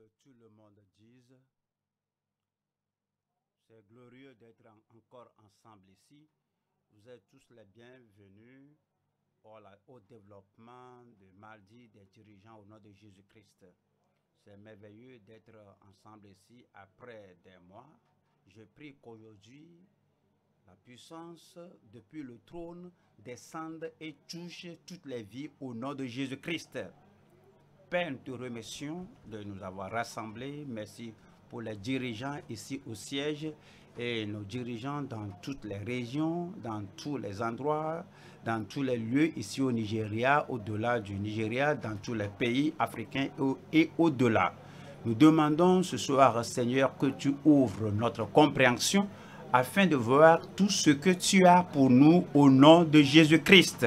tout le monde dise, c'est glorieux d'être encore ensemble ici. Vous êtes tous les bienvenus au développement de mardi des dirigeants au nom de Jésus-Christ. C'est merveilleux d'être ensemble ici après des mois. Je prie qu'aujourd'hui, la puissance depuis le trône descende et touche toutes les vies au nom de Jésus-Christ. Père, nous te remercions de nous avoir rassemblés. Merci pour les dirigeants ici au siège et nos dirigeants dans toutes les régions, dans tous les endroits, dans tous les lieux ici au Nigeria, au-delà du Nigeria, dans tous les pays africains et au-delà. Nous demandons ce soir, Seigneur, que tu ouvres notre compréhension afin de voir tout ce que tu as pour nous au nom de Jésus-Christ.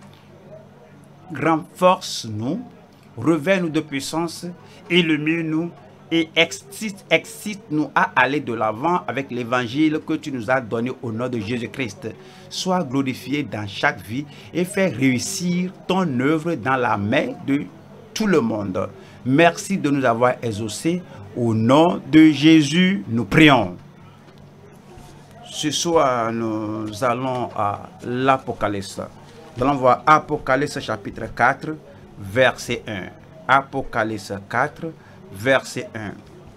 Renforce-nous, revêt-nous de puissance, illumine-nous et excite-nous à aller de l'avant avec l'évangile que tu nous as donné au nom de Jésus-Christ. Sois glorifié dans chaque vie et fais réussir ton œuvre dans la main de tout le monde. Merci de nous avoir exaucés. Au nom de Jésus, nous prions. Ce soir, nous allons à l'Apocalypse. Nous allons voir Apocalypse chapitre 4, verset 1. Apocalypse 4, verset 1.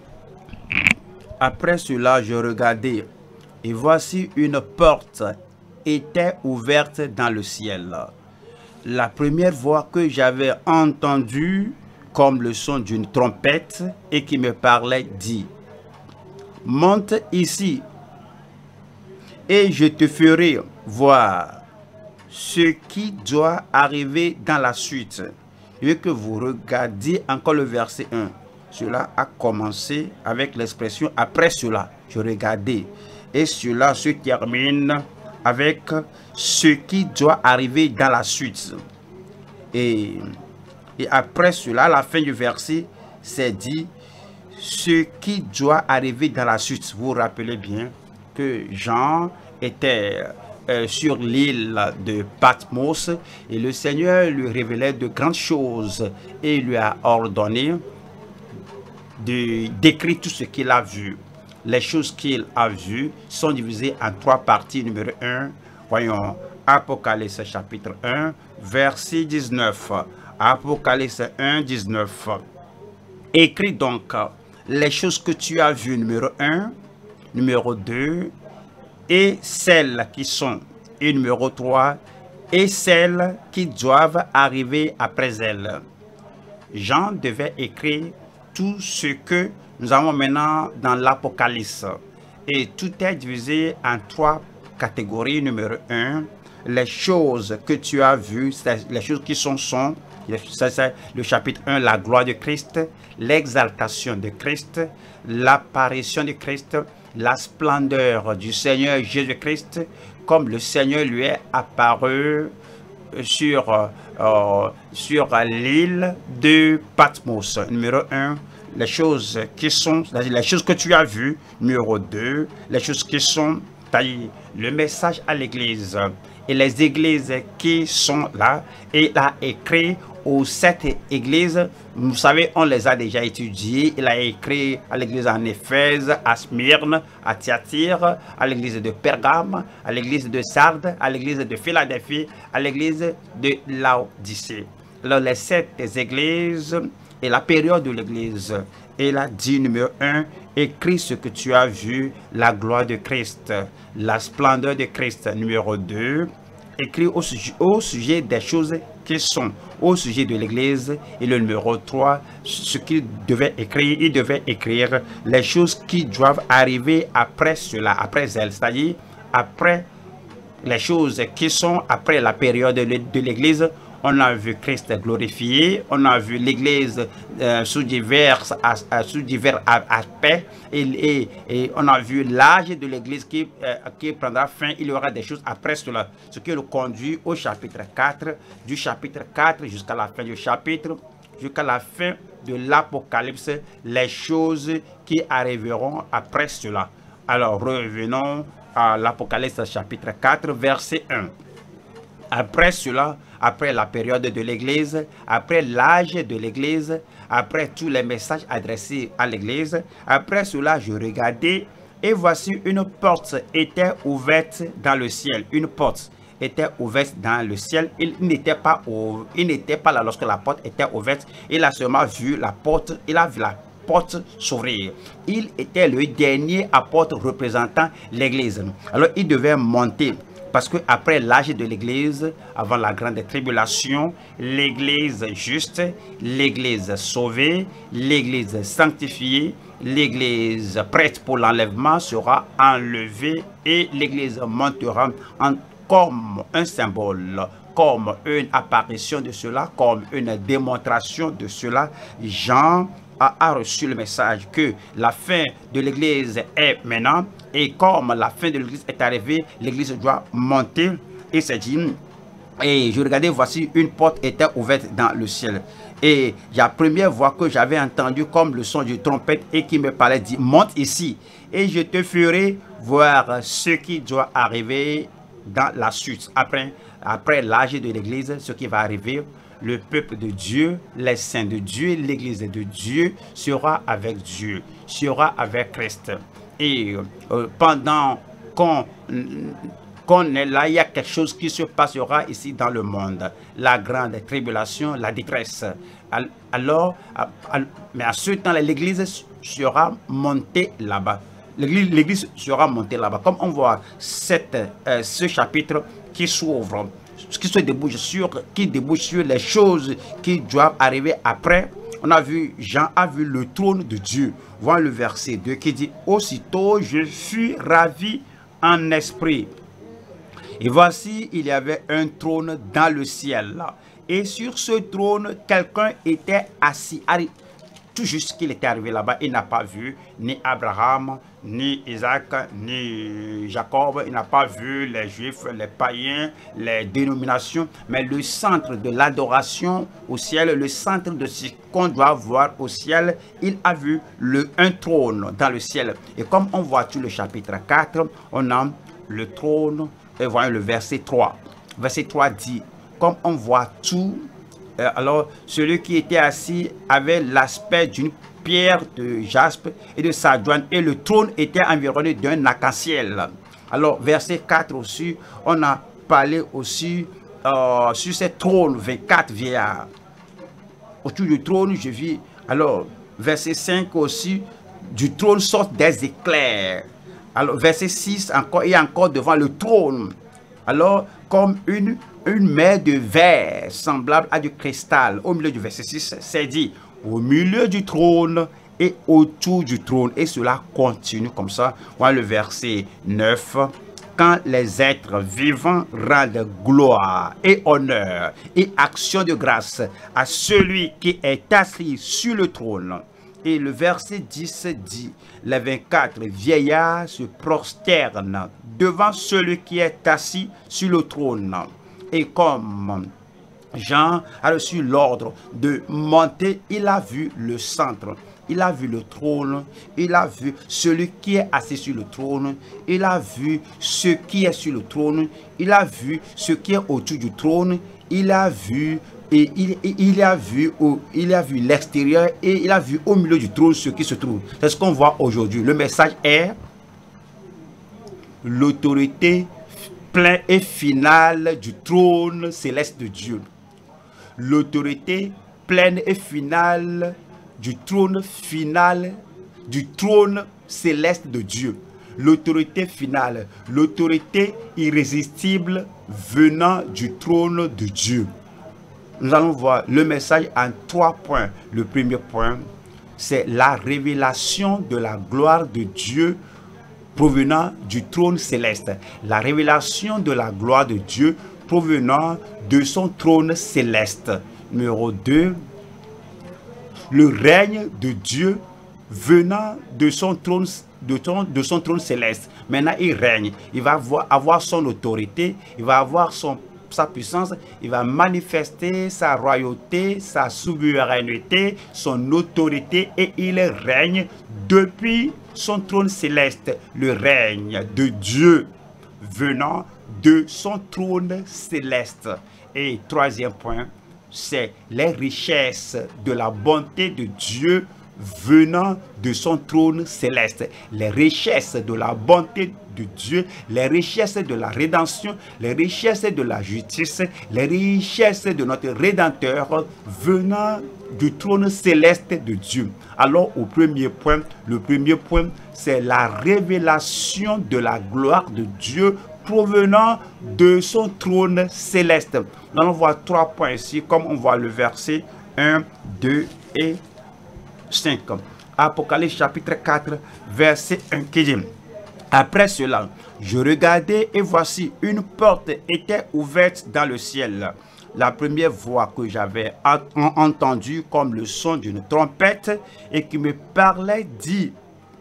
Après cela, je regardai, et voici une porte était ouverte dans le ciel. La première voix que j'avais entendue, comme le son d'une trompette, et qui me parlait, dit, « Monte ici, et je te ferai voir ce qui doit arriver dans la suite. » Je veux que vous regardiez encore le verset 1. Cela a commencé avec l'expression « après cela ». Je regardais. Et cela se termine avec ce qui doit arriver dans la suite. Et après cela, à la fin du verset, c'est dit ce qui doit arriver dans la suite. Vous vous rappelez bien que Jean était sur l'île de Patmos et le Seigneur lui révélait de grandes choses et lui a ordonné de décrire tout ce qu'il a vu. Les choses qu'il a vues sont divisées en trois parties. Numéro 1, voyons Apocalypse chapitre 1, verset 19. Apocalypse 1, 19. Écris donc les choses que tu as vues, numéro 1, numéro 2, et celles qui sont, et numéro 3, et celles qui doivent arriver après elles. Jean devait écrire tout ce que nous avons maintenant dans l'Apocalypse. Et tout est divisé en trois catégories. Numéro 1, les choses que tu as vues, les choses qui sont, c'est le chapitre 1, la gloire de Christ, l'exaltation de Christ, l'apparition de Christ, la splendeur du Seigneur Jésus-Christ, comme le Seigneur lui est apparu sur l'île de Patmos. Numéro 1, les choses qui sont, les choses que tu as vues. Numéro 2, les choses qui sont, le message à l'église et les églises qui sont là. Et il a écrit aux 7 églises, vous savez, on les a déjà étudiées. Il a écrit à l'église en Éphèse, à Smyrne, à Thyatire, à l'église de Pergame, à l'église de Sardes, à l'église de Philadelphie, à l'église de Laodicée. Alors les 7 églises et la période de l'église. Il a dit, numéro 1, écris ce que tu as vu, la gloire de Christ, la splendeur de Christ. Numéro 2, écrit au sujet des choses qui sont au sujet de l'église. Et le numéro 3, ce qu'il devait écrire, il devait écrire les choses qui doivent arriver après cela, après elles, c'est-à-dire après les choses qui sont après la période de l'église. On a vu Christ glorifié, on a vu l'église sous divers aspects et on a vu l'âge de l'église qui prendra fin. Il y aura des choses après cela, ce qui nous conduit au chapitre 4, du chapitre 4 jusqu'à la fin du chapitre, jusqu'à la fin de l'Apocalypse, les choses qui arriveront après cela. Alors revenons à l'Apocalypse chapitre 4, verset 1. Après cela, après la période de l'Église, après l'âge de l'Église, après tous les messages adressés à l'église. Après cela, je regardais et voici une porte était ouverte dans le ciel. Une porte était ouverte dans le ciel. Il n'était pas là lorsque la porte était ouverte. Il a seulement vu la porte. Il a vu la porte s'ouvrir. Il était le dernier apôtre représentant l'église. Alors il devait monter. Parce que après l'âge de l'église, avant la grande tribulation, l'église juste, l'église sauvée, l'église sanctifiée, l'église prête pour l'enlèvement sera enlevée et l'église montera comme un symbole, comme une apparition de cela, comme une démonstration de cela. Jean a reçu le message que la fin de l'église est maintenant, et comme la fin de l'église est arrivée, l'église doit monter. Et c'est dit, et je regardais, voici une porte était ouverte dans le ciel. Et la première voix que j'avais entendue comme le son de trompette et qui me parlait dit, monte ici et je te ferai voir ce qui doit arriver dans la suite. Après l'âge de l'église, ce qui va arriver, le peuple de Dieu, les saints de Dieu, l'église de Dieu sera avec Dieu, sera avec Christ. Et pendant qu'on est là, il y a quelque chose qui se passera ici dans le monde. La grande tribulation, la détresse. Alors, mais à ce temps, l'église sera montée là-bas. L'église sera montée là-bas. Comme on voit ce chapitre qui s'ouvre, qui débouche sur les choses qui doivent arriver après. On a vu, Jean a vu le trône de Dieu. Voilà le verset 2 qui dit, aussitôt je fus ravi en esprit. Et voici, il y avait un trône dans le ciel. Et sur ce trône, quelqu'un était assis. Tout juste qu'il était arrivé là-bas, il n'a pas vu ni Abraham, ni Isaac, ni Jacob. Il n'a pas vu les Juifs, les païens, les dénominations. Mais le centre de l'adoration au ciel, le centre de ce qu'on doit voir au ciel, il a vu un trône dans le ciel. Et comme on voit tout le chapitre 4, on a le trône. Et voyons le verset 3. Verset 3 dit, comme on voit tout, alors celui qui était assis avait l'aspect d'une pierre de jaspe et de sardoine, et le trône était environné d'un arc-en-ciel. Alors verset 4 aussi, on a parlé aussi sur ces trônes, 24 vieillards. Autour du trône, je vis, alors verset 5 aussi, du trône sortent des éclairs. Alors, verset 6, encore, et encore devant le trône. Alors, comme une mer de verre semblable à du cristal. Au milieu du verset 6, c'est dit, au milieu du trône et autour du trône. Et cela continue comme ça. Voilà le verset 9. Quand les êtres vivants rendent gloire et honneur et action de grâce à celui qui est assis sur le trône. Et le verset 10 dit, les 24 vieillards se prosternent devant celui qui est assis sur le trône. Et comme Jean a reçu l'ordre de monter, il a vu le centre, il a vu le trône, il a vu celui qui est assis sur le trône, il a vu ce qui est sur le trône, il a vu ce qui est autour du trône, il a vu... Et il a vu l'extérieur et il a vu au milieu du trône ce qui se trouve. C'est ce qu'on voit aujourd'hui. Le message est l'autorité pleine et finale du trône céleste de Dieu. L'autorité pleine et finale du trône céleste de Dieu. L'autorité finale, l'autorité irrésistible venant du trône de Dieu. Nous allons voir le message en 3 points. Le premier point, c'est la révélation de la gloire de Dieu provenant du trône céleste. La révélation de la gloire de Dieu provenant de son trône céleste. Numéro 2, le règne de Dieu venant de son trône céleste. Maintenant, il règne. Il va avoir son autorité. Il va avoir sa puissance, il va manifester sa royauté, sa souveraineté, son autorité, et il règne depuis son trône céleste. Le règne de Dieu venant de son trône céleste. Et troisième point, c'est les richesses de la bonté de Dieu venant de son trône céleste. Les richesses de la bonté de Dieu, les richesses de la rédemption, les richesses de la justice, les richesses de notre Rédempteur venant du trône céleste de Dieu. Alors au premier point, le premier point, c'est la révélation de la gloire de Dieu provenant de son trône céleste. Nous allons voir 3 points ici, comme on voit le verset 1, 2 et 5. Apocalypse chapitre 4, verset 1 qui dit: après cela, je regardais et voici une porte était ouverte dans le ciel. La première voix que j'avais entendue comme le son d'une trompette et qui me parlait dit: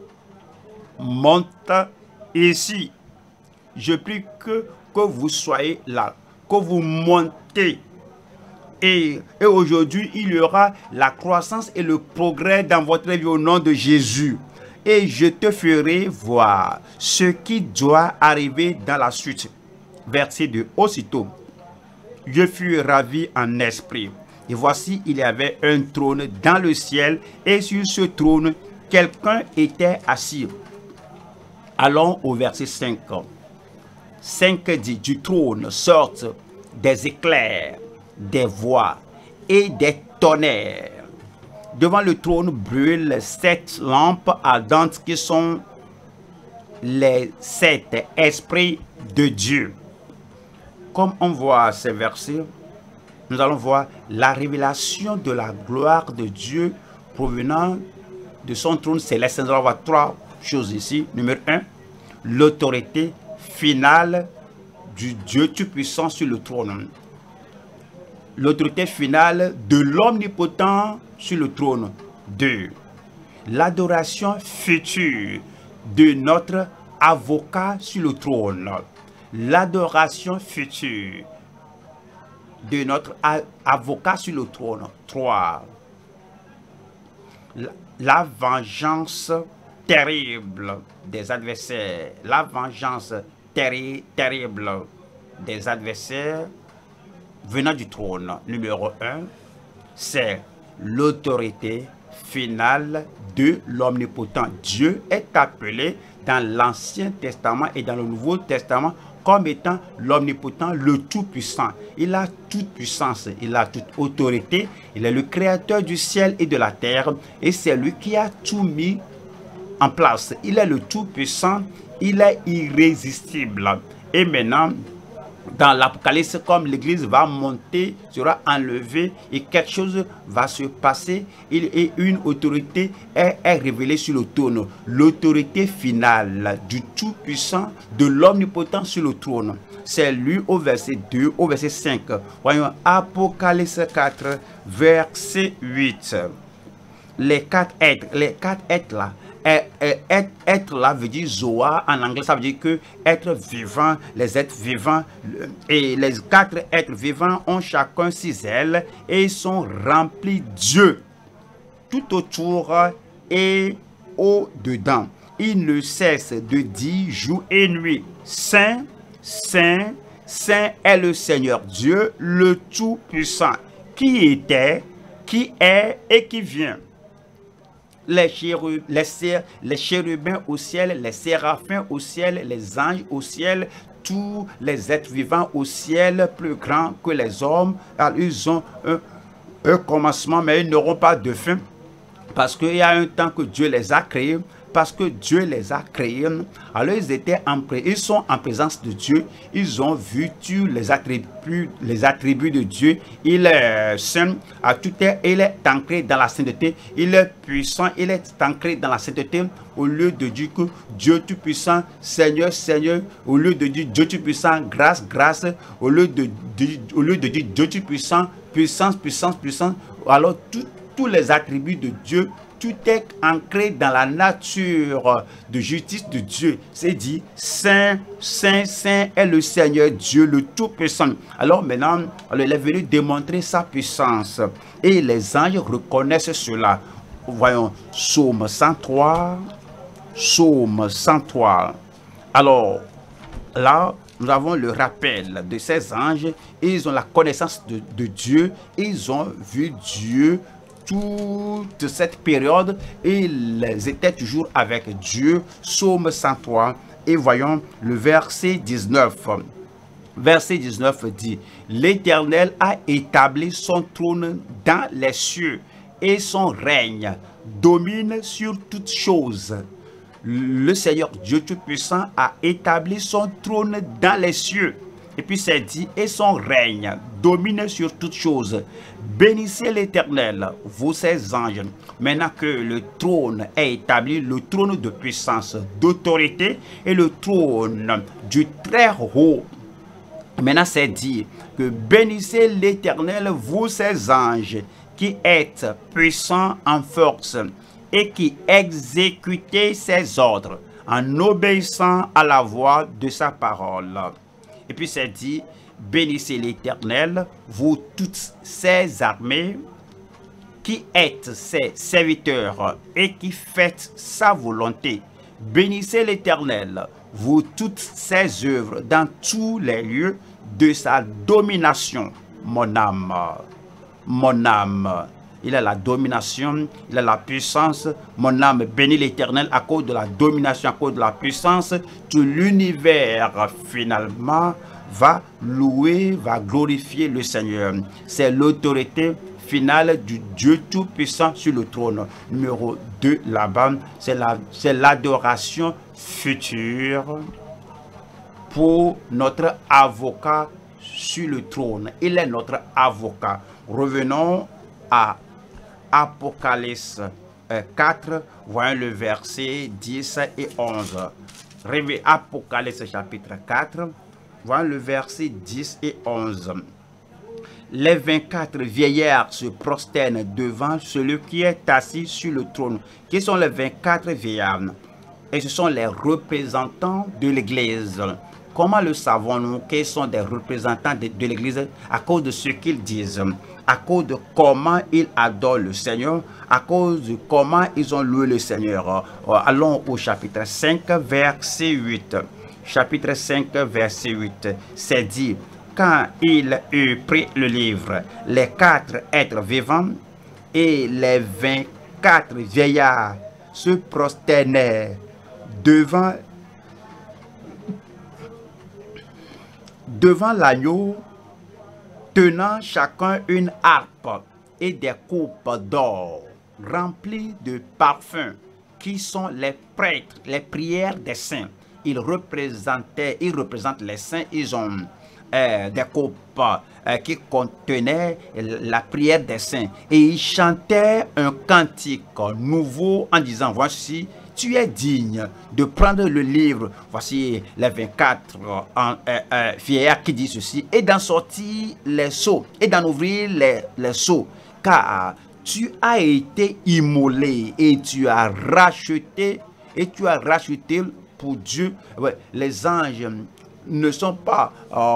monte ici. Je prie que vous soyez là, que vous montez. Et aujourd'hui, il y aura la croissance et le progrès dans votre vie au nom de Jésus. Et je te ferai voir ce qui doit arriver dans la suite. Verset 2. Aussitôt, je fus ravi en esprit. Et voici, il y avait un trône dans le ciel, et sur ce trône, quelqu'un était assis. Allons au verset 5. 5 dit: du trône sortent des éclairs, des voix et des tonnerres. Devant le trône brûlent 7 lampes ardentes qui sont les 7 esprits de Dieu. Comme on voit ces versets, nous allons voir la révélation de la gloire de Dieu provenant de son trône céleste. Nous allons voir 3 choses ici. Numéro 1, l'autorité finale du Dieu Tout-Puissant sur le trône. L'autorité finale de l'Omnipotent sur le trône. 2. L'adoration future de notre avocat sur le trône. L'adoration future de notre avocat sur le trône. 3. La vengeance terrible des adversaires. La vengeance terrible des adversaires venant du trône. Numéro 1, c'est l'autorité finale de l'Omnipotent. Dieu est appelé dans l'Ancien Testament et dans le Nouveau Testament comme étant l'Omnipotent, le Tout-Puissant. Il a toute puissance, il a toute autorité, il est le créateur du ciel et de la terre, et c'est lui qui a tout mis en place. Il est le Tout-Puissant, il est irrésistible. Et maintenant, dans l'Apocalypse, comme l'Église va monter, sera enlevée et quelque chose va se passer, et une autorité est révélée sur le trône. L'autorité finale du Tout-Puissant, de l'Omnipotent sur le trône. C'est lui au verset 2, au verset 5. Voyons Apocalypse 4, verset 8. Les 4 êtres là. Être là veut dire Zoa en anglais, ça veut dire que être vivant, les êtres vivants, et les 4 êtres vivants ont chacun 6 ailes et ils sont remplis Dieu tout autour et au-dedans. Ils ne cessent de dire jour et nuit: Saint, Saint, Saint est le Seigneur Dieu, le Tout-Puissant, qui était, qui est et qui vient. Les chérubins au ciel, les séraphins au ciel, les anges au ciel, tous les êtres vivants au ciel, plus grands que les hommes. Alors, ils ont un commencement, mais ils n'auront pas de fin. Parce qu'il y a un temps que Dieu les a créés. Parce que Dieu les a créés. Alors ils sont en présence de Dieu. Ils ont vu tous les attributs de Dieu. Il est saint, à tout est, il est ancré dans la sainteté. Il est puissant, il est ancré dans la sainteté. Au lieu de dire que Dieu Tout-Puissant, Seigneur, Seigneur, au lieu de dire Dieu Tout-Puissant, grâce, grâce, au lieu de dire Dieu Tout-Puissant, puissance, puissance, puissance, alors tous les attributs de Dieu, tout est ancré dans la nature de justice de Dieu. C'est dit, Saint, Saint, Saint est le Seigneur Dieu, le Tout-Puissant. Alors maintenant, il est venu démontrer sa puissance. Et les anges reconnaissent cela. Voyons, Psaume 103. Psaume 103. Alors, là, nous avons le rappel de ces anges. Ils ont la connaissance de Dieu. Ils ont vu Dieu toute cette période. Ils étaient toujours avec Dieu. Psaume 103. Et voyons le verset 19. Verset 19 dit: l'Éternel a établi son trône dans les cieux et son règne domine sur toutes choses. Le Seigneur Dieu Tout-Puissant a établi son trône dans les cieux. Et puis c'est dit, et son règne domine sur toutes choses. Bénissez l'Éternel, vous ses anges. Maintenant que le trône est établi, le trône de puissance, d'autorité et le trône du très haut. Maintenant c'est dit que bénissez l'Éternel, vous ses anges, qui êtes puissants en force et qui exécutez ses ordres en obéissant à la voix de sa parole. Et puis c'est dit, bénissez l'Éternel, vous toutes ses armées, qui êtes ses serviteurs et qui faites sa volonté. Bénissez l'Éternel, vous toutes ses œuvres dans tous les lieux de sa domination. Mon âme, il a la domination, il a la puissance. Mon âme bénit l'Éternel à cause de la domination, à cause de la puissance. Tout l'univers finalement va louer, va glorifier le Seigneur. C'est l'autorité finale du Dieu Tout-Puissant sur le trône. Numéro 2 là-bas, c'est l'adoration future pour notre avocat sur le trône. Il est notre avocat. Revenons à Apocalypse 4, voyons le verset 10 et 11. Apocalypse chapitre 4, voyons le verset 10 et 11. Les 24 vieillards se prosternent devant celui qui est assis sur le trône. Qui sont les 24 vieillards? Et ce sont les représentants de l'Église. Comment le savons-nous qu'ils sont des représentants de l'Église? À cause de ce qu'ils disent, à cause de comment ils adorent le Seigneur, à cause de comment ils ont loué le Seigneur. Allons au chapitre 5, verset 8. Chapitre 5, verset 8. C'est dit, quand il eut pris le livre, les 4 êtres vivants et les 24 vieillards se prosternaient devant l'agneau, tenant chacun une harpe et des coupes d'or remplies de parfums, qui sont les prêtres, les prières des saints. Ils représentent les saints. Ils ont des coupes qui contenaient la prière des saints. Et ils chantaient un cantique nouveau en disant, voici, tu es digne de prendre le livre. Voici les 24 vieillards qui disent ceci. Et d'en sortir les sceaux. Et d'en ouvrir les sceaux. Car tu as été immolé et tu as racheté. Et tu as racheté pour Dieu. Ouais, les anges ne sont pas...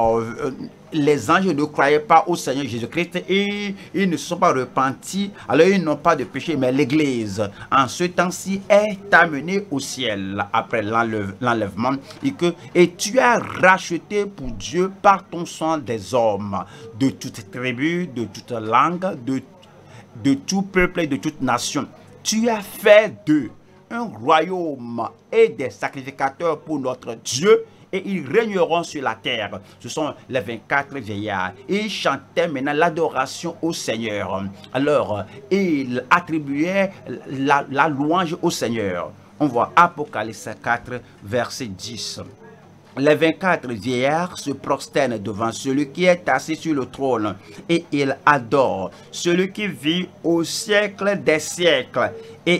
les anges ne croyaient pas au Seigneur Jésus-Christ et ils ne se sont pas repentis, alors ils n'ont pas de péché. Mais l'Église, en ce temps-ci, est amenée au ciel après l'enlèvement. Et tu as racheté pour Dieu par ton sang des hommes, de toute tribu, de toute langue, de tout peuple et de toute nation. Tu as fait d'eux un royaume et des sacrificateurs pour notre Dieu, et ils régneront sur la terre. Ce sont les 24 vieillards. Et ils chantaient maintenant l'adoration au Seigneur. Alors, ils attribuaient la louange au Seigneur. On voit Apocalypse 4, verset 10. Les 24 vieillards se prosternent devant celui qui est assis sur le trône et ils adorent celui qui vit au siècle des siècles. Et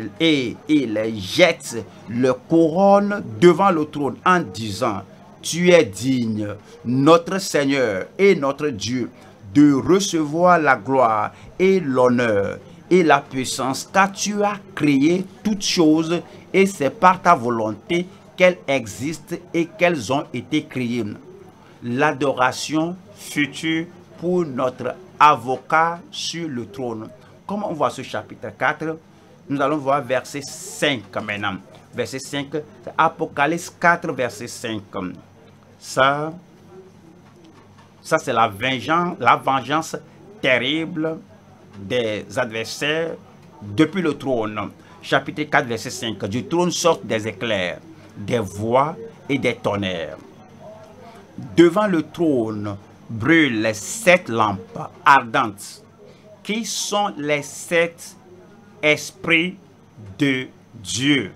ils jettent le couronne devant le trône en disant, tu es digne, notre Seigneur et notre Dieu, de recevoir la gloire et l'honneur et la puissance, car tu as créé toutes choses et c'est par ta volonté qu'elles existent et qu'elles ont été créées. L'adoration future pour notre avocat sur le trône. Comme on voit ce chapitre 4, nous allons voir verset 5 maintenant. Verset 5, Apocalypse 4, verset 5. Ça c'est la vengeance terrible des adversaires depuis le trône. Chapitre 4, verset 5. Du trône sortent des éclairs, des voix et des tonnerres. Devant le trône brûlent les 7 lampes ardentes, qui sont les 7 esprits de Dieu.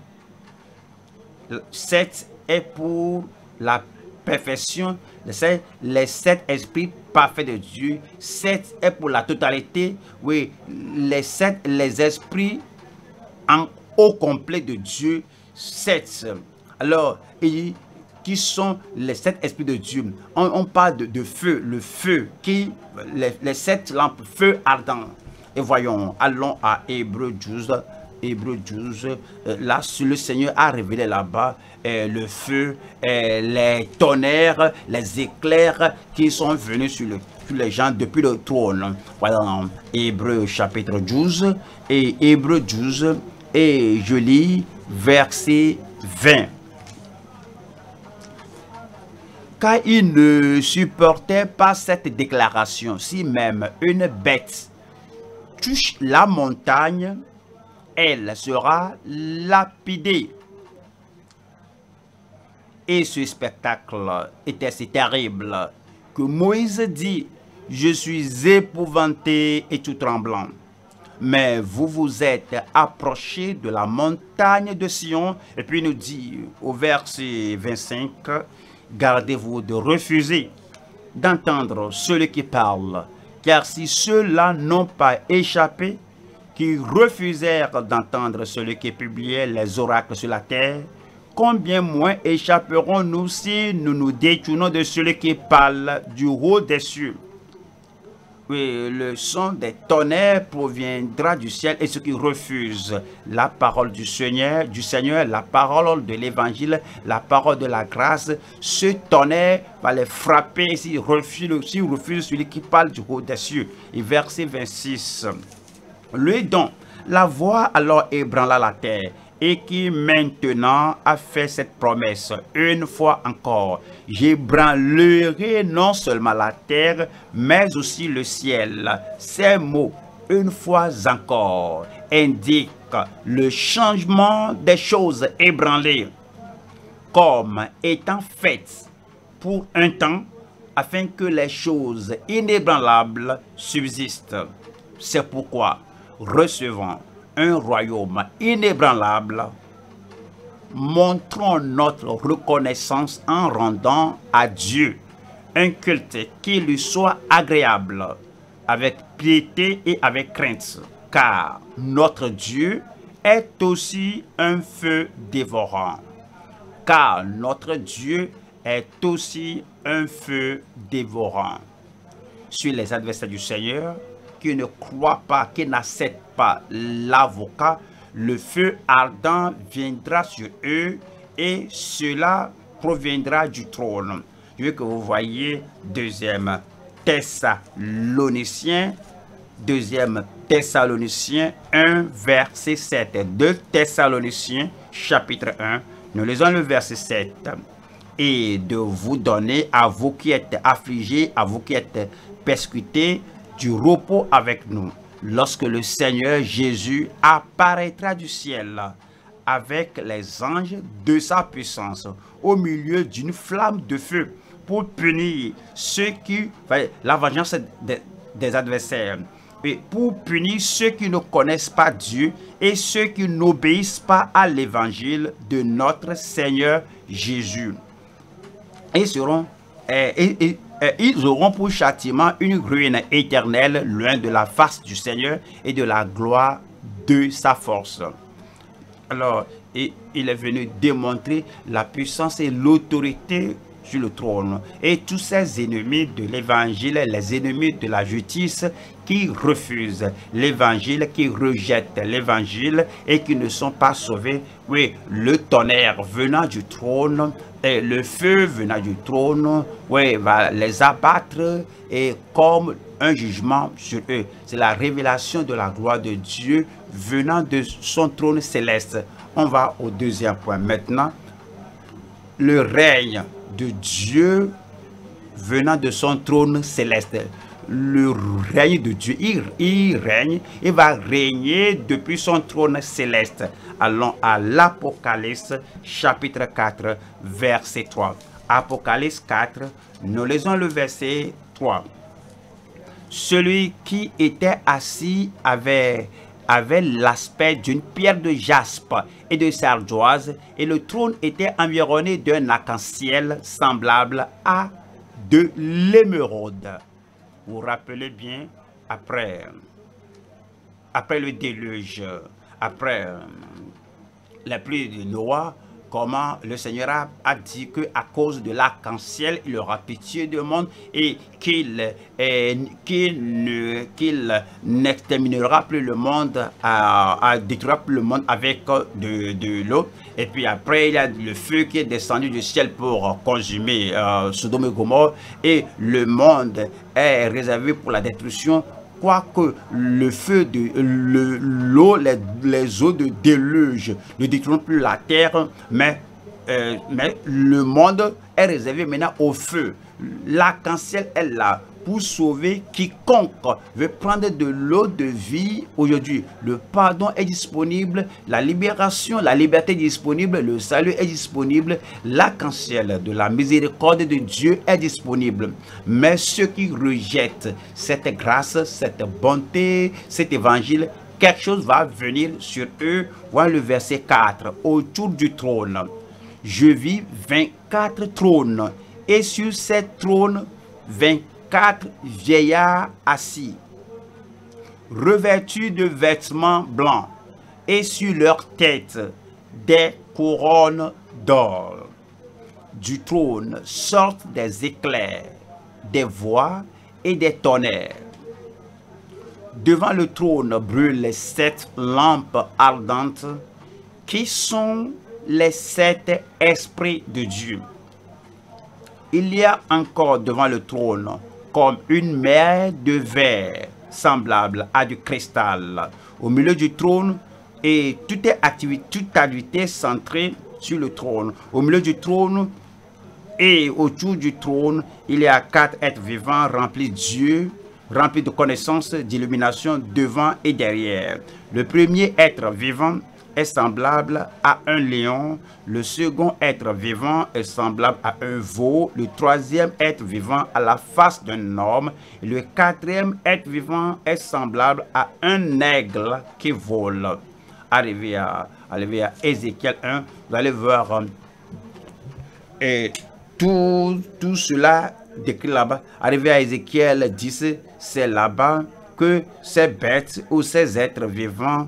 7 est pour la perfection, les 7 esprits parfaits de Dieu. 7 est pour la totalité, oui, les esprits au complet de Dieu. 7. Alors, qui sont les 7 esprits de Dieu? On parle de feu, le feu, les 7 lampes, feu ardent. Et voyons, allons à Hébreux 12. Hébreux 12, là, le Seigneur a révélé là-bas le feu, les tonnerres, les éclairs qui sont venus sur les gens depuis le trône. Voilà, Hébreux chapitre 12, et Hébreux 12, et je lis verset 20. Car il ne supportait pas cette déclaration: si même une bête touche la montagne, elle sera lapidée. Et ce spectacle était si terrible que Moïse dit: je suis épouvanté et tout tremblant. Mais vous vous êtes approchés de la montagne de Sion. Et puis il nous dit au verset 25, gardez-vous de refuser d'entendre ceux qui parlent, car si ceux-là n'ont pas échappé, qui refusèrent d'entendre celui qui publiait les oracles sur la terre, combien moins échapperons-nous si nous nous détournons de celui qui parle du haut des cieux? Oui, le son des tonnerres proviendra du ciel, et ceux qui refusent la parole du Seigneur, la parole de l'évangile, la parole de la grâce, ce tonnerre va les frapper s'ils refusent celui qui parle du haut des cieux. Et verset 26. Lui donc, la voix alors ébranla la terre, et qui maintenant a fait cette promesse une fois encore: j'ébranlerai non seulement la terre, mais aussi le ciel. Ces mots, une fois encore, indiquent le changement des choses ébranlées comme étant faites pour un temps, afin que les choses inébranlables subsistent. C'est pourquoi recevons un royaume inébranlable, montrons notre reconnaissance en rendant à Dieu un culte qui lui soit agréable, avec piété et avec crainte, car notre Dieu est aussi un feu dévorant. Car notre Dieu est aussi un feu dévorant. Sur les adversaires du Seigneur, qui ne croient pas, qui n'acceptent pas l'avocat, le feu ardent viendra sur eux, et cela proviendra du trône. Je veux que vous voyez 2 Thessaloniciens 1, verset 7. 2 Thessaloniciens, chapitre 1, nous lisons le verset 7. Et de vous donner, à vous qui êtes affligés, à vous qui êtes persécutés, du repos avec nous, lorsque le Seigneur Jésus apparaîtra du ciel avec les anges de sa puissance, au milieu d'une flamme de feu, pour punir ceux qui, la vengeance des adversaires, et pour punir ceux qui ne connaissent pas Dieu et ceux qui n'obéissent pas à l'évangile de notre Seigneur Jésus. Ils auront pour châtiment une ruine éternelle, loin de la face du Seigneur et de la gloire de sa force. Alors, il est venu démontrer la puissance et l'autorité sur le trône. Et tous ces ennemis de l'évangile, les ennemis de la justice, qui refusent l'évangile, qui rejettent l'évangile et qui ne sont pas sauvés, oui, le tonnerre venant du trône, et le feu venant du trône, oui, va les abattre, et comme un jugement sur eux. C'est la révélation de la gloire de Dieu venant de son trône céleste. On va au 2e point maintenant. Le règne de Dieu venant de son trône céleste. Le règne de Dieu, il règne, il va régner depuis son trône céleste. Allons à l'Apocalypse chapitre 4 verset 3. Apocalypse 4, nous lisons le verset 3. Celui qui était assis avait l'aspect d'une pierre de jaspe et de sardoise, et le trône était environné d'un arc-en-ciel semblable à de l'émeraude. Vous vous rappelez bien, après le déluge, après la pluie de Noah, comment le Seigneur a dit qu'à cause de l'arc-en-ciel, il aura pitié du monde et qu'il n'exterminera plus le monde, détruira plus le monde avec de l'eau. Et puis après, il y a le feu qui est descendu du ciel pour consumer Sodome et Gomorrhe. Et le monde est réservé pour la destruction. Quoique le feu de l'eau, les eaux de déluge ne détruiront plus la terre, mais le monde est réservé maintenant au feu. L'arc-en-ciel est là pour sauver quiconque veut prendre de l'eau de vie. Aujourd'hui, le pardon est disponible, la libération, la liberté est disponible, le salut est disponible, l'arc-en-ciel de la miséricorde de Dieu est disponible. Mais ceux qui rejettent cette grâce, cette bonté, cet évangile, quelque chose va venir sur eux. Voilà le verset 4. Autour du trône, je vis 24 trônes, et sur ces trônes, 24 vieillards assis, revêtus de vêtements blancs, et sur leurs têtes des couronnes d'or. Du trône sortent des éclairs, des voix et des tonnerres. Devant le trône brûlent 7 lampes ardentes, qui sont les 7 esprits de Dieu. Il y a encore devant le trône comme une mer de verre semblable à du cristal au milieu du trône, et toute activité centrée sur le trône. Au milieu du trône et autour du trône, il y a 4 êtres vivants remplis de Dieu, remplis de connaissance, d'illumination devant et derrière. Le premier être vivant est semblable à un lion, le second être vivant est semblable à un veau, le troisième être vivant à la face d'un homme, et le quatrième être vivant est semblable à un aigle qui vole. Arrivé à Ézéchiel 1, vous allez voir et tout cela décrit là-bas. Arrivé à Ézéchiel 10, c'est là-bas que ces bêtes ou ces êtres vivants,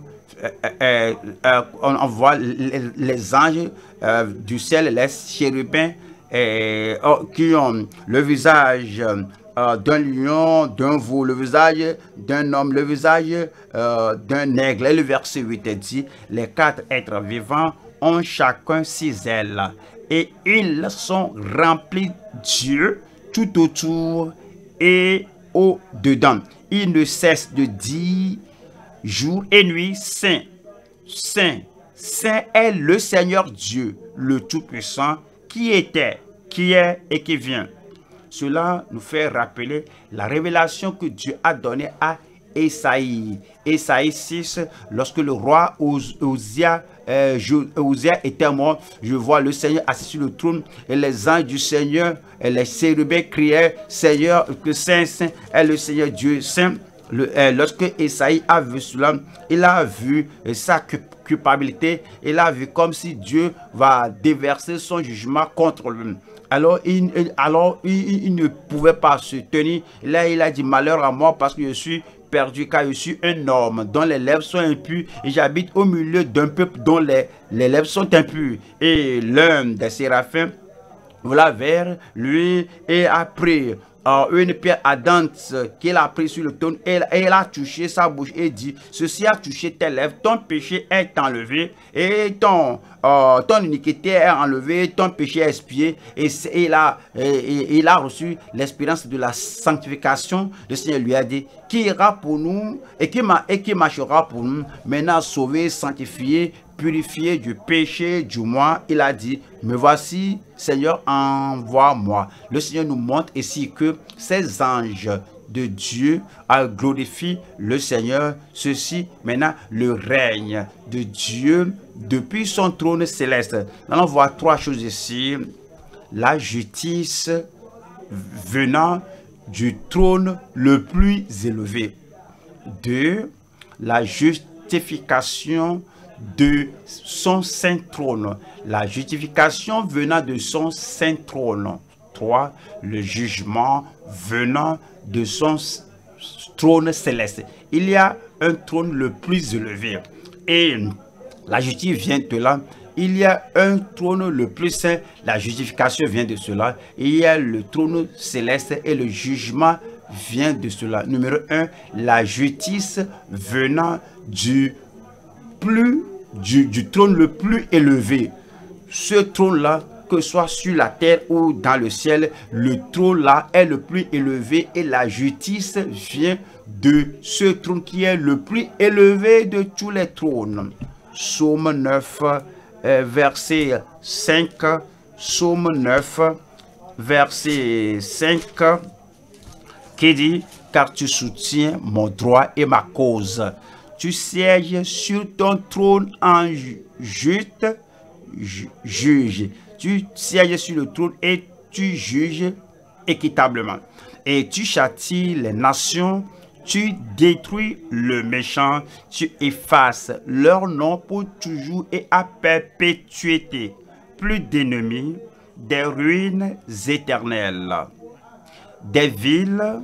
on voit les anges du ciel, les chérubins qui ont le visage d'un lion, d'un veau, le visage d'un homme, le visage d'un aigle. Et le verset 8 dit, les 4 êtres vivants ont chacun 6 ailes, et ils sont remplis de Dieu tout autour et au-dedans. Ils ne cessent de dire jour et nuit, Saint, Saint, Saint est le Seigneur Dieu, le Tout-Puissant, qui était, qui est et qui vient. Cela nous fait rappeler la révélation que Dieu a donnée à Ésaïe. Ésaïe 6, lorsque le roi Uzziah était mort, je vois le Seigneur assis sur le trône, et les anges du Seigneur et les chérubins criaient, Seigneur, que Saint, Saint est le Seigneur Dieu Saint. Lorsque Ésaïe a vu cela, il a vu sa culpabilité, il a vu comme si Dieu va déverser son jugement contre lui. Alors il ne pouvait pas se tenir. Là, il a dit, malheur à moi, parce que je suis perdu, car je suis un homme dont les lèvres sont impures, et j'habite au milieu d'un peuple dont les lèvres sont impures. Et l'un des séraphins voilà vers lui et a pris une pierre ardente qu'il a pris sur le trône, et il a touché sa bouche et dit, ceci a touché tes lèvres, ton péché est enlevé, et ton iniquité est enlevée, ton péché est expié. Et il a reçu l'expérience de la sanctification. Le Seigneur lui a dit, qui ira pour nous et qui marchera pour nous, maintenant sauvé, sanctifié, purifié du péché du moi, il a dit, me voici, Seigneur, envoie-moi. Le Seigneur nous montre ici que ces anges de Dieu glorifient le Seigneur. Ceci, maintenant, le règne de Dieu depuis son trône céleste. Nous allons voir trois choses ici. La justice venant du trône le plus élevé. 2. La justification de son saint trône. La justification venant de son saint trône. 3. Le jugement venant de son trône céleste. Il y a un trône le plus élevé. Et la justice vient de là. Il y a un trône le plus saint, la justification vient de cela. Il y a le trône céleste et le jugement vient de cela. Numéro 1, la justice venant du trône le plus élevé. Ce trône-là, que ce soit sur la terre ou dans le ciel, le trône-là est le plus élevé et la justice vient de ce trône qui est le plus élevé de tous les trônes. Psaume 9, verset 5, Psaume 9, verset 5, qui dit, car tu soutiens mon droit et ma cause. Tu sièges sur ton trône en juste juge. Tu sièges sur le trône et tu juges équitablement. Et tu châties les nations. Tu détruis le méchant, tu effaces leur nom pour toujours et à perpétuité. Plus d'ennemis, des ruines éternelles, des villes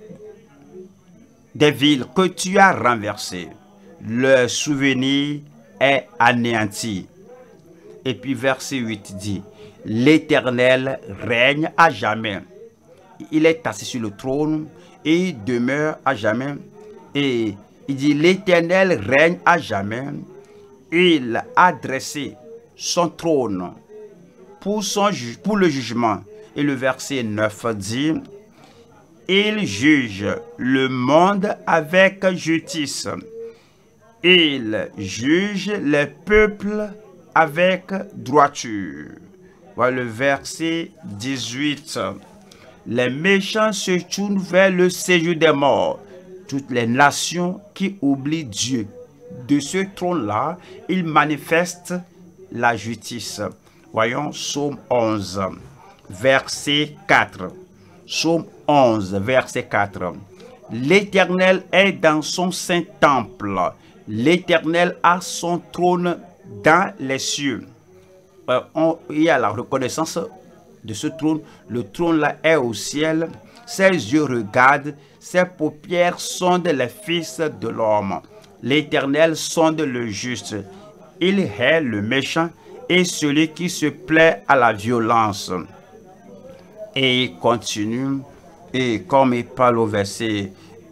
que tu as renversées. Le souvenir est anéanti. Et puis verset 8 dit, l'Éternel règne à jamais. Il est assis sur le trône et il demeure à jamais. Et il dit, l'Éternel règne à jamais. Il a dressé son trône pour le jugement. Et le verset 9 dit, il juge le monde avec justice. Il juge les peuples avec droiture. Voilà le verset 18. Les méchants se tournent vers le séjour des morts. Toutes les nations qui oublient Dieu. De ce trône-là, il manifeste la justice. Voyons Psaume 11, verset 4. Psaume 11, verset 4. L'Éternel est dans son saint temple. L'Éternel a son trône dans les cieux. Il y a la reconnaissance de ce trône. Le trône là est au ciel. Ses yeux regardent, ses paupières sondent les fils de l'homme. L'Éternel sonde le juste. Il hait le méchant et celui qui se plaît à la violence. Et il continue, et comme il parle au verset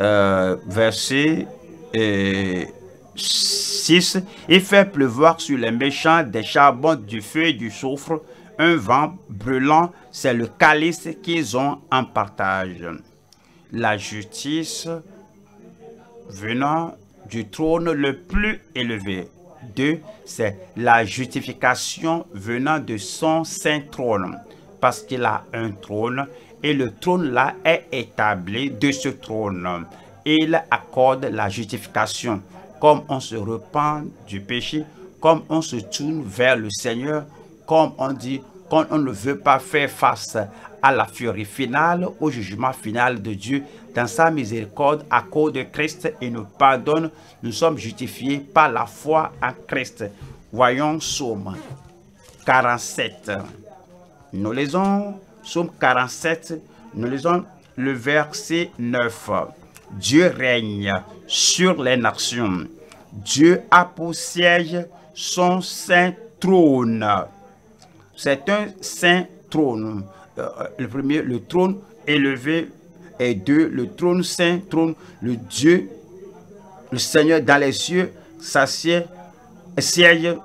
6, il fait pleuvoir sur les méchants des charbons, du feu et du soufre, un vent brûlant, c'est le calice qu'ils ont en partage. La justice venant du trône le plus élevé. 2, c'est la justification venant de son saint trône, parce qu'il a un trône et le trône là est établi de ce trône. Il accorde la justification. Comme on se repent du péché, comme on se tourne vers le Seigneur, comme on dit, quand on ne veut pas faire face à la furie finale, au jugement final de Dieu, dans sa miséricorde, à cause de Christ, il nous pardonne. Nous sommes justifiés par la foi en Christ. Voyons Psaume 47. Nous lisons Psaume 47, nous lisons le verset 9. Dieu règne sur les nations. Dieu a pour siège son saint trône. C'est un saint trône. Le premier, le trône élevé, et 2, le trône saint, trône, le Dieu, le Seigneur dans les cieux, s'assied, siège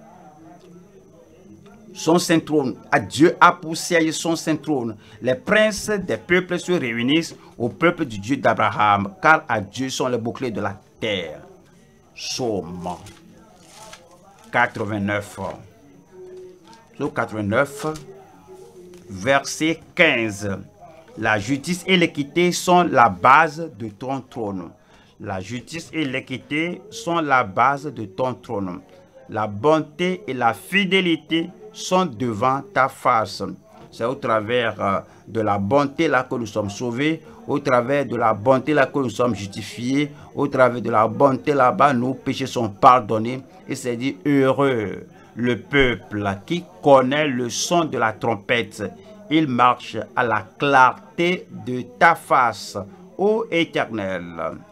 son saint trône. À Dieu a pour siège son saint trône. Les princes des peuples se réunissent au peuple du Dieu d'Abraham, car à Dieu sont les boucliers de la terre. Psaume 89. Psaume 89, verset 15. La justice et l'équité sont la base de ton trône. La justice et l'équité sont la base de ton trône. La bonté et la fidélité sont devant ta face. C'est au travers de la bonté là que nous sommes sauvés, au travers de la bonté là que nous sommes justifiés, au travers de la bonté là-bas, nos péchés sont pardonnés. Et c'est dit, heureux le peuple qui connaît le son de la trompette. Il marche à la clarté de ta face, ô Éternel.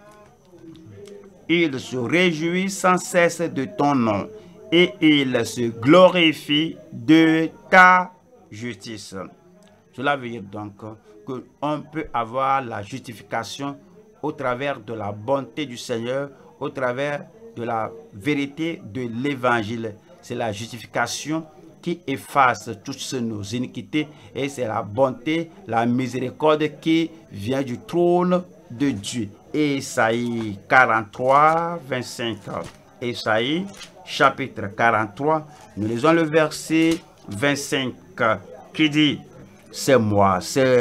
Il se réjouit sans cesse de ton nom et il se glorifie de ta justice. Cela veut dire donc qu'on peut avoir la justification au travers de la bonté du Seigneur, au travers de la vérité de l'Évangile. C'est la justification qui efface toutes nos iniquités et c'est la bonté, la miséricorde qui vient du trône de Dieu. Ésaïe 43, 25. Ésaïe chapitre 43, nous lisons le verset 25 qui dit, c'est moi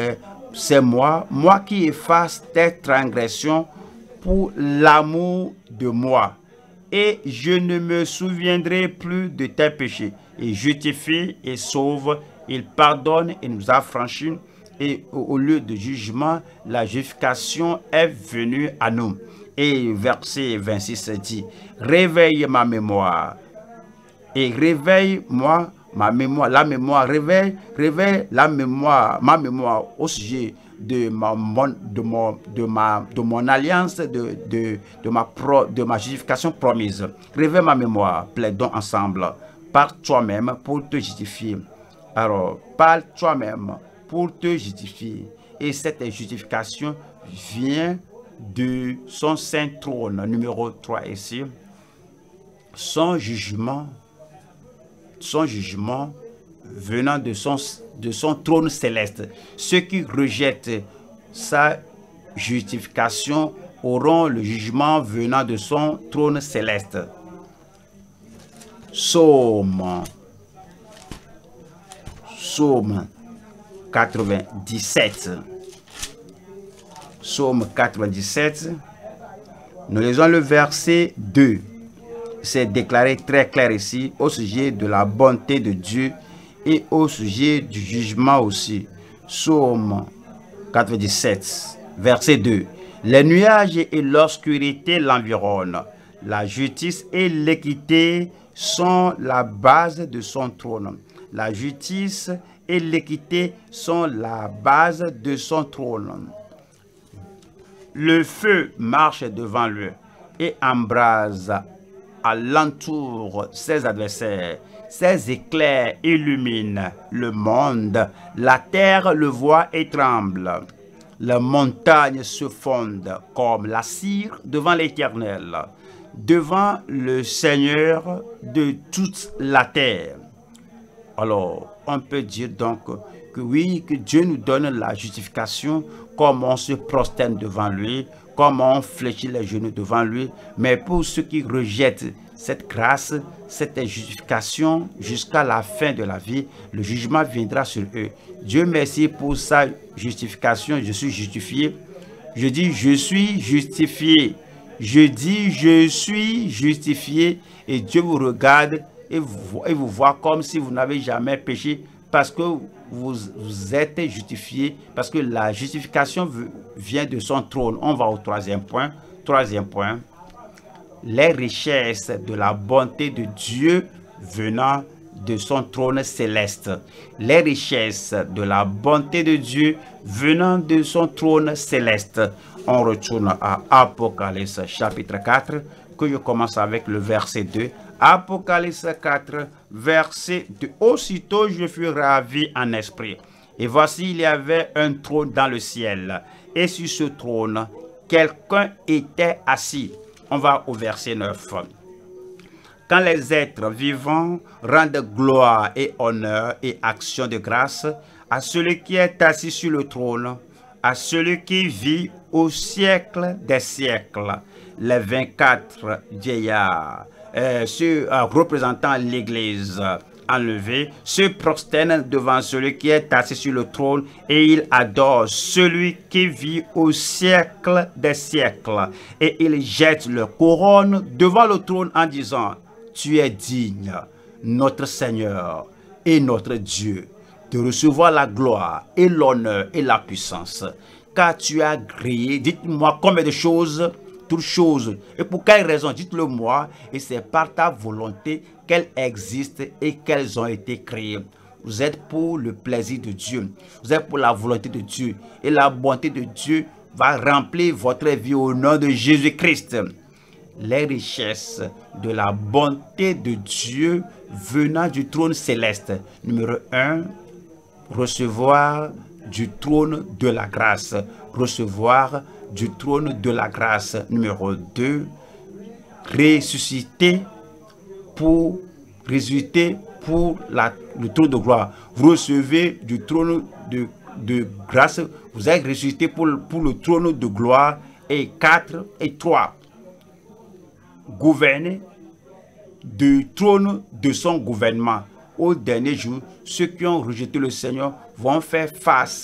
qui efface tes transgressions pour l'amour de moi. Et je ne me souviendrai plus de tes péchés. Il justifie et sauve, il pardonne et nous affranchit. Et au lieu de jugement, la justification est venue à nous. Et verset 26 dit, réveille ma mémoire. Et réveille-moi ma mémoire, la mémoire, réveille la mémoire, ma mémoire au sujet de mon alliance, de ma justification promise. Réveille ma mémoire, plaidons ensemble. Parle toi-même pour te justifier. Alors, parle toi-même pour te justifier. Et cette justification vient de son saint trône, numéro 3 ici. Son jugement venant de son trône céleste. Ceux qui rejettent sa justification auront le jugement venant de son trône céleste. Psaume 97. Psaume 97. Nous lisons le verset 2. C'est déclaré très clair ici au sujet de la bonté de Dieu et au sujet du jugement aussi. Psaume 97, verset 2. Les nuages et l'obscurité l'environnent. La justice et l'équité sont la base de son trône. La justice et l'équité sont la base de son trône. Le feu marche devant lui et embrase alentour ses adversaires. Ses éclairs illuminent le monde. La terre le voit et tremble. Les montagnes se fondent comme la cire devant l'Éternel, devant le Seigneur de toute la terre. Alors, on peut dire donc que oui, que Dieu nous donne la justification, comme on se prosterne devant lui, comme on fléchit les genoux devant lui. Mais pour ceux qui rejettent cette grâce, cette justification jusqu'à la fin de la vie, le jugement viendra sur eux. Dieu merci pour sa justification. Je suis justifié. Je dis je suis justifié. Je dis je suis justifié. Et Dieu vous regarde et vous voit comme si vous n'avez jamais péché, parce que vous êtes justifié, parce que la justification vient de son trône. On va au troisième point. Troisième point. Les richesses de la bonté de Dieu venant de son trône céleste. Les richesses de la bonté de Dieu venant de son trône céleste. On retourne à Apocalypse chapitre 4, que je commence avec le verset 2. Apocalypse 4, verset 2. Aussitôt je fus ravi en esprit. Et voici, il y avait un trône dans le ciel. Et sur ce trône, quelqu'un était assis. On va au verset 9. Quand les êtres vivants rendent gloire et honneur et action de grâce à celui qui est assis sur le trône, à celui qui vit au siècle des siècles, les 24 vieillards représentant l'Église enlevé, se prosterne devant celui qui est assis sur le trône et il adore celui qui vit au siècle des siècles. Et il jette leur couronne devant le trône en disant: tu es digne, notre Seigneur et notre Dieu, de recevoir la gloire et l'honneur et la puissance. Car tu as créé, dites-moi combien de choses, toutes choses, et pour quelle raison, dites-le moi, et c'est par ta volonté qu'elles existent et qu'elles ont été créées. Vous êtes pour le plaisir de Dieu, vous êtes pour la volonté de Dieu, et la bonté de Dieu va remplir votre vie au nom de Jésus-Christ. Les richesses de la bonté de Dieu venant du trône céleste. Numéro 1, recevoir du trône de la grâce. Recevoir du trône de la grâce. Numéro 2, ressusciter pour le trône de gloire. Vous recevez du trône de grâce, vous êtes ressuscité pour le trône de gloire. Et 4 et 3, gouverner du trône de son gouvernement. Au dernier jour, ceux qui ont rejeté le Seigneur vont faire face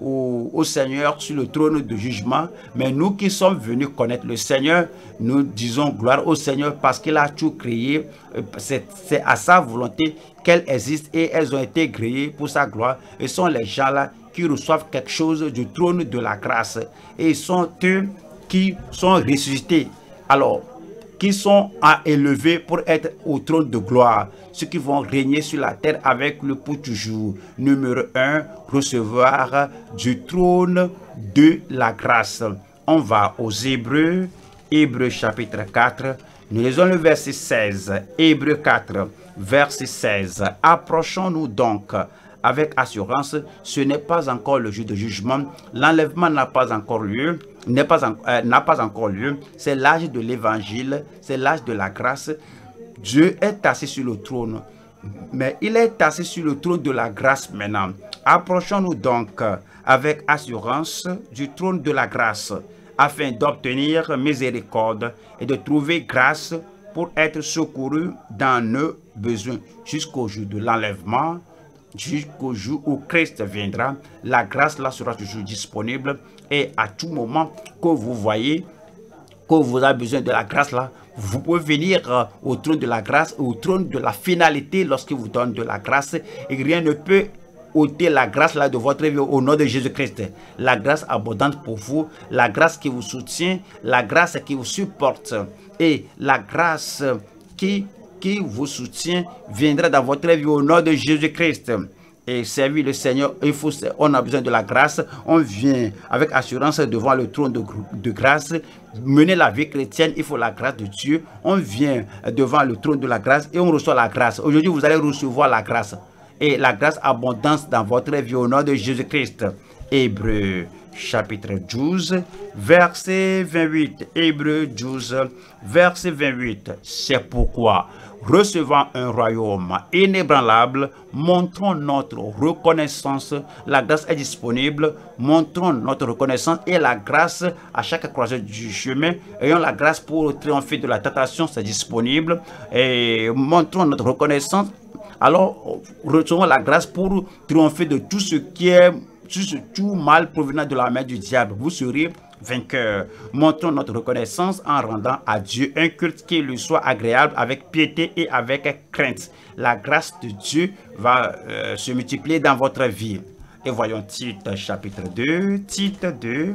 au Seigneur sur le trône de jugement. Mais nous qui sommes venus connaître le Seigneur, nous disons gloire au Seigneur parce qu'il a tout créé. C'est à sa volonté qu'elles existent et elles ont été créées pour sa gloire. Et ce sont les gens-là qui reçoivent quelque chose du trône de la grâce. Et ils sont eux qui sont ressuscités. Alors, qui sont à élever pour être au trône de gloire, ceux qui vont régner sur la terre avec le pour toujours. Numéro 1, recevoir du trône de la grâce. On va aux Hébreux, Hébreux chapitre 4, nous lisons le verset 16, Hébreux 4, verset 16. Approchons-nous donc avec assurance, ce n'est pas encore le jour de jugement, l'enlèvement n'a pas encore lieu, n'a pas encore lieu, c'est l'âge de l'évangile, c'est l'âge de la grâce. Dieu est assis sur le trône, mais il est assis sur le trône de la grâce maintenant. Approchons-nous donc avec assurance du trône de la grâce, afin d'obtenir miséricorde et de trouver grâce pour être secouru dans nos besoins jusqu'au jour de l'enlèvement. Jusqu'au jour où Christ viendra, la grâce là sera toujours disponible et à tout moment que vous voyez que vous avez besoin de la grâce là, vous pouvez venir au trône de la grâce, au trône de la finalité lorsqu'il vous donne de la grâce et rien ne peut ôter la grâce là de votre vie au nom de Jésus-Christ. La grâce abondante pour vous, la grâce qui vous soutient, la grâce qui vous supporte et la grâce qui vous soutient viendra dans votre vie au nom de Jésus-Christ. Et servir le Seigneur, on a besoin de la grâce. On vient avec assurance devant le trône de grâce. Mener la vie chrétienne, il faut la grâce de Dieu. On vient devant le trône de la grâce et on reçoit la grâce. Aujourd'hui, vous allez recevoir la grâce. Et la grâce abondance dans votre vie au nom de Jésus-Christ. Hébreux chapitre 12, verset 28. Hébreux 12, verset 28. C'est pourquoi, recevant un royaume inébranlable, montrons notre reconnaissance. La grâce est disponible. Montrons notre reconnaissance et la grâce à chaque croisée du chemin. Ayons la grâce pour triompher de la tentation, c'est disponible. Et montrons notre reconnaissance. Alors, recevons la grâce pour triompher de tout ce qui est tout mal provenant de la main du diable. Vous serez vainqueur. Montrons notre reconnaissance en rendant à Dieu un culte qui lui soit agréable avec piété et avec crainte. La grâce de Dieu va se multiplier dans votre vie. Et voyons Tite chapitre 2, Tite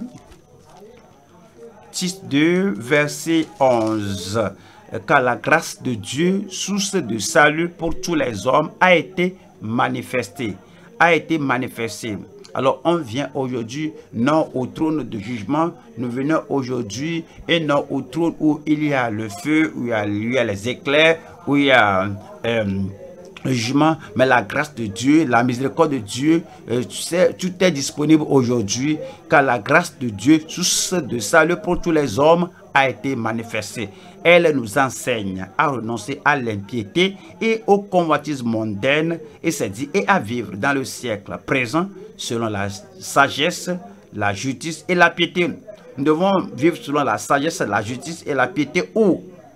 2, verset 11. Car la grâce de Dieu, source de salut pour tous les hommes, a été manifestée. Alors on vient aujourd'hui non au trône de jugement, nous venons aujourd'hui et non au trône où il y a le feu, où il y a les éclairs, où il y a le jugement, mais la grâce de Dieu, la miséricorde de Dieu, tu sais, tout est disponible aujourd'hui, car la grâce de Dieu, source de salut pour tous les hommes, a été manifestée. Elle nous enseigne à renoncer à l'impiété et au convoitisme mondaine, et c'est dit, et à vivre dans le siècle présent selon la sagesse, la justice et la piété. Nous devons vivre selon la sagesse, la justice et la piété où?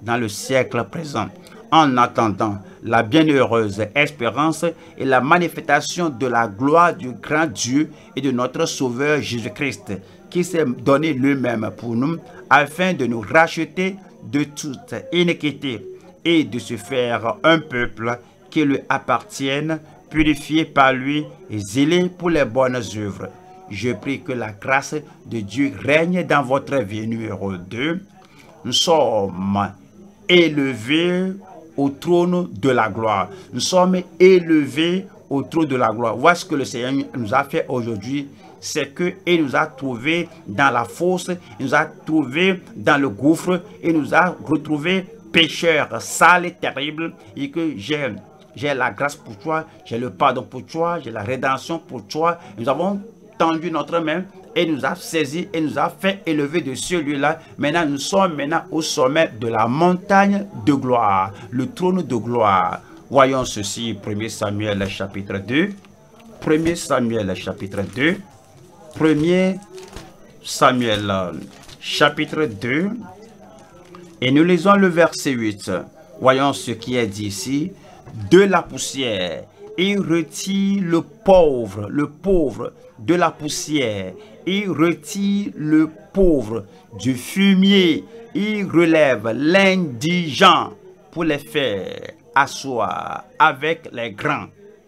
dans le siècle présent, en attendant la bienheureuse espérance et la manifestation de la gloire du grand Dieu et de notre Sauveur Jésus-Christ, qui s'est donné lui-même pour nous, afin de nous racheter de toute iniquité et de se faire un peuple qui lui appartienne, purifié par lui et zélé pour les bonnes œuvres. Je prie que la grâce de Dieu règne dans votre vie. Numéro 2. Nous sommes élevés au trône de la gloire. Nous sommes élevés au trône de la gloire. Voici ce que le Seigneur nous a fait aujourd'hui. C'est qu'il nous a trouvés dans la fosse, il nous a trouvés dans le gouffre, il nous a retrouvés pécheurs, sales et terribles, et que j'ai la grâce pour toi, j'ai le pardon pour toi, j'ai la rédemption pour toi. Nous avons tendu notre main et nous a saisi et nous a fait élever de ce lieu-là. Maintenant, nous sommes au sommet de la montagne de gloire, le trône de gloire. Voyons ceci, 1 Samuel chapitre 2. 1 Samuel chapitre 2. 1 Samuel chapitre 2. Et nous lisons le verset 8. Voyons ce qui est dit ici. De la poussière, il retire le pauvre de la poussière. Il retire le pauvre du fumier. Il relève l'indigent pour les faire asseoir avec les grands.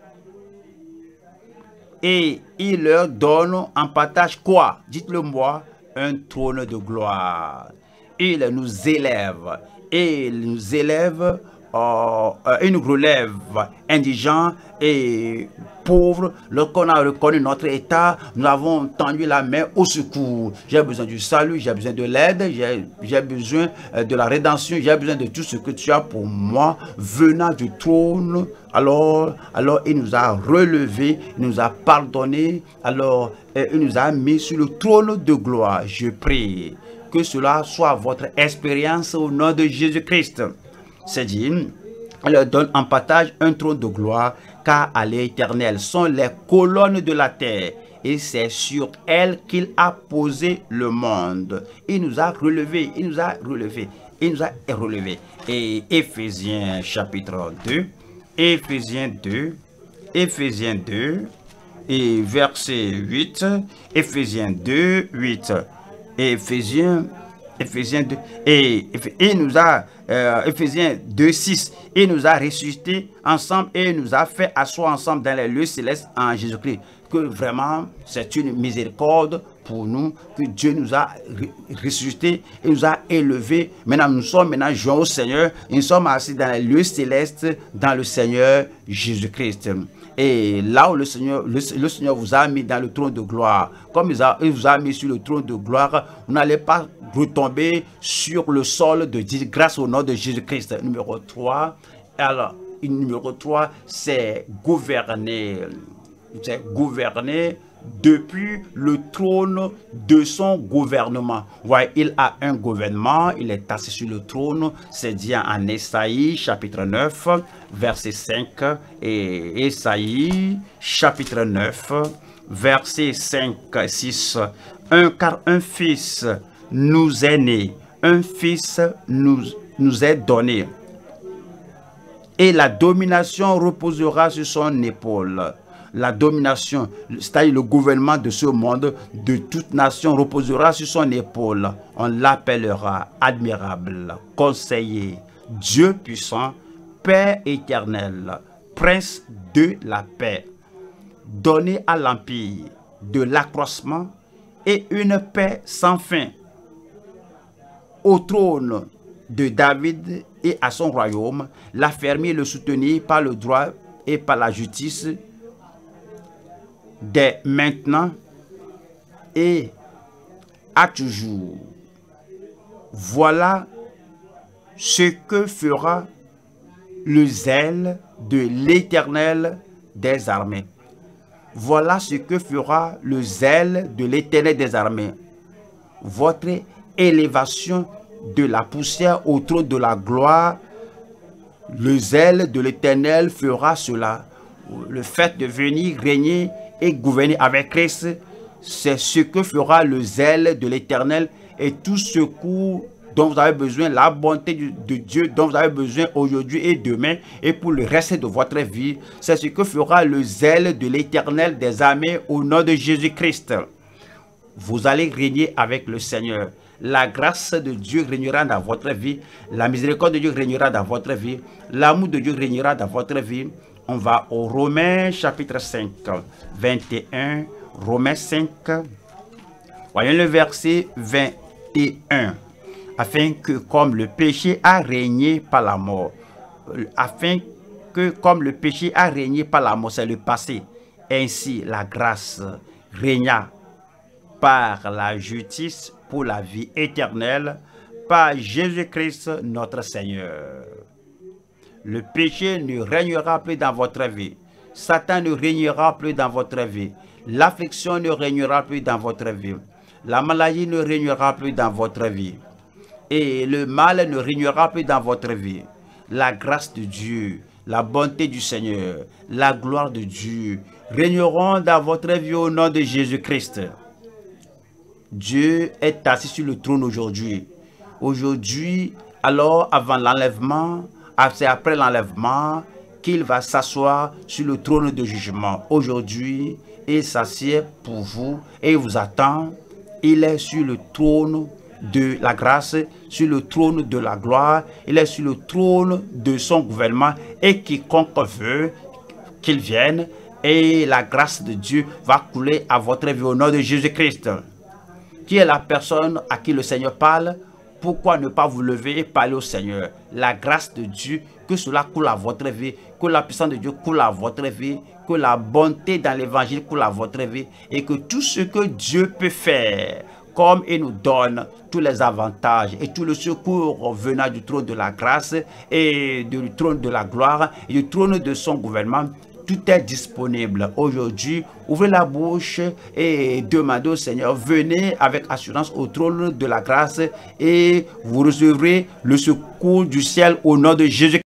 Et il leur donne en partage quoi? Dites-le moi, un trône de gloire. Il nous élève. Et il nous élève. Il nous relève indigents et pauvres. Lorsqu'on a reconnu notre état, nous avons tendu la main au secours. J'ai besoin du salut, j'ai besoin de l'aide, j'ai besoin de la rédemption, j'ai besoin de tout ce que tu as pour moi venant du trône. Alors il nous a relevés, il nous a pardonné, alors il nous a mis sur le trône de gloire. Je prie que cela soit votre expérience au nom de Jésus-Christ. C'est dit, elle leur donne en partage un trône de gloire, car à l'Éternel sont les colonnes de la terre, et c'est sur elle qu'il a posé le monde. Il nous a relevés, il nous a relevés, il nous a relevés. Et Éphésiens chapitre 2, Éphésiens 2, et verset 8, Éphésiens 2, 8, Éphésiens 2, et il nous a, Éphésiens 2, 6, il nous a ressuscités ensemble et il nous a fait asseoir ensemble dans les lieux célestes en Jésus-Christ. Que vraiment, c'est une miséricorde pour nous, que Dieu nous a ressuscités et nous a élevés. Maintenant, nous sommes joints au Seigneur, et nous sommes assis dans les lieux célestes dans le Seigneur Jésus-Christ. Et là où le Seigneur vous a mis dans le trône de gloire, comme il vous a mis sur le trône de gloire, vous n'allez pas retomber sur le sol de Dieu grâce au nom de Jésus-Christ. Numéro 3, alors, numéro 3, c'est gouverner. C'est gouverner depuis le trône de son gouvernement. Ouais, il a un gouvernement, il est assis sur le trône. C'est dit en Ésaïe chapitre 9, verset 5. Et Ésaïe chapitre 9, verset 5, 6. Car un fils nous est né, un fils nous est donné, et la domination reposera sur son épaule. La domination, c'est-à-dire le gouvernement de ce monde, de toute nation, reposera sur son épaule. On l'appellera admirable, conseiller, Dieu puissant, Père éternel, Prince de la paix. Donner à l'empire de l'accroissement et une paix sans fin. Au trône de David et à son royaume, l'affermir et le soutenir par le droit et par la justice, dès maintenant et à toujours. Voilà ce que fera le zèle de l'Éternel des armées. Voilà ce que fera le zèle de l'Éternel des armées. Votre élévation de la poussière au trône de la gloire, le zèle de l'Éternel fera cela. Le fait de venir régner et gouverner avec Christ, c'est ce que fera le zèle de l'Éternel, et tout secours dont vous avez besoin, la bonté de Dieu dont vous avez besoin aujourd'hui et demain et pour le reste de votre vie. C'est ce que fera le zèle de l'Éternel des armées au nom de Jésus-Christ. Vous allez régner avec le Seigneur. La grâce de Dieu régnera dans votre vie. La miséricorde de Dieu régnera dans votre vie. L'amour de Dieu régnera dans votre vie. On va au Romains chapitre 5, 21. Romains 5, voyons le verset 21. Afin que comme le péché a régné par la mort, c'est le passé, ainsi la grâce régna par la justice pour la vie éternelle, par Jésus-Christ notre Seigneur. Le péché ne régnera plus dans votre vie. Satan ne régnera plus dans votre vie. L'affliction ne régnera plus dans votre vie. La maladie ne régnera plus dans votre vie. Et le mal ne régnera plus dans votre vie. La grâce de Dieu, la bonté du Seigneur, la gloire de Dieu régneront dans votre vie au nom de Jésus-Christ. Dieu est assis sur le trône aujourd'hui. Aujourd'hui, alors avant l'enlèvement, c'est après l'enlèvement qu'il va s'asseoir sur le trône de jugement. Aujourd'hui, il s'assied pour vous et il vous attend. Il est sur le trône de la grâce, sur le trône de la gloire. Il est sur le trône de son gouvernement et quiconque veut qu'il vienne et la grâce de Dieu va couler à votre vie au nom de Jésus-Christ. Qui est la personne à qui le Seigneur parle? Pourquoi ne pas vous lever et parler au Seigneur? La grâce de Dieu, que cela coule à votre vie, que la puissance de Dieu coule à votre vie, que la bonté dans l'évangile coule à votre vie et que tout ce que Dieu peut faire, comme il nous donne tous les avantages et tout le secours venant du trône de la grâce et du trône de la gloire et du trône de son gouvernement, tout est disponible. Aujourd'hui, ouvrez la bouche et demandez au Seigneur, venez avec assurance au trône de la grâce et vous recevrez le secours du ciel au nom de Jésus.